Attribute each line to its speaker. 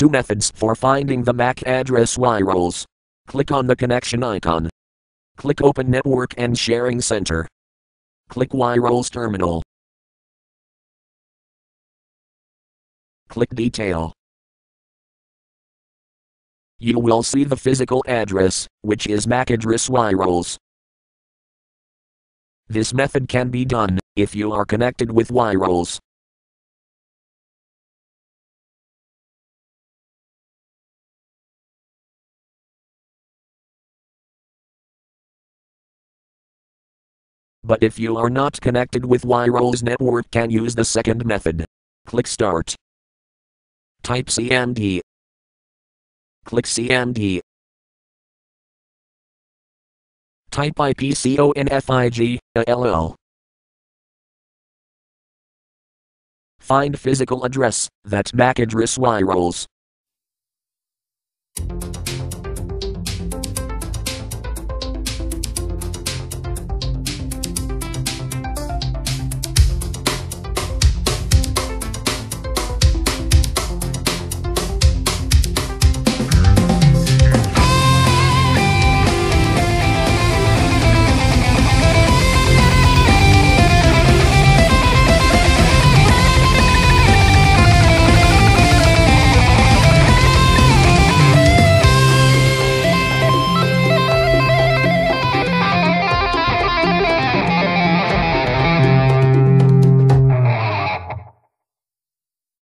Speaker 1: 2 methods for finding the MAC address WIROS. Click on the connection icon. Click Open Network and Sharing Center. Click WIROS Terminal. Click Detail. You will see the physical address, which is MAC address WIROS. This method can be done if you are connected with WIROS. But if you are not connected with WIROS network, can use the second method. Click Start. Type CMD. Click CMD. Type IPCONFIG, ALL. Find physical address, that's MAC address WIROS.